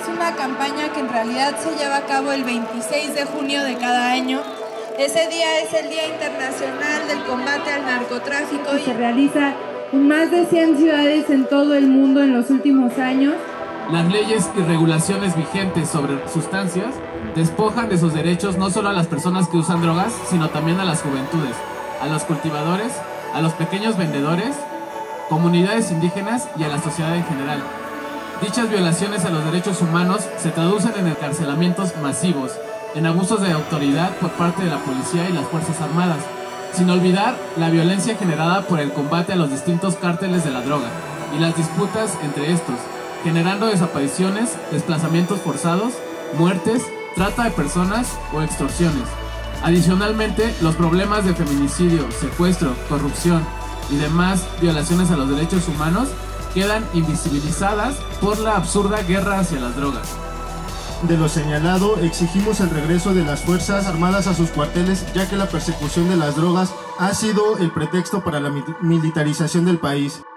es una campaña que en realidad se lleva a cabo el 26 de junio de cada año. Ese día es el Día Internacional del Combate al Narcotráfico y se realiza en más de 100 ciudades en todo el mundo en los últimos años. Las leyes y regulaciones vigentes sobre sustancias despojan de sus derechos no solo a las personas que usan drogas, sino también a las juventudes, a los cultivadores, a los pequeños vendedores, comunidades indígenas y a la sociedad en general. Dichas violaciones a los derechos humanos se traducen en encarcelamientos masivos, en abusos de autoridad por parte de la policía y las Fuerzas Armadas, sin olvidar la violencia generada por el combate a los distintos cárteles de la droga y las disputas entre estos, generando desapariciones, desplazamientos forzados, muertes, trata de personas o extorsiones. Adicionalmente, los problemas de feminicidio, secuestro, corrupción y demás violaciones a los derechos humanos quedan invisibilizadas por la absurda guerra hacia las drogas. De lo señalado, exigimos el regreso de las Fuerzas Armadas a sus cuarteles, ya que la persecución de las drogas ha sido el pretexto para la militarización del país.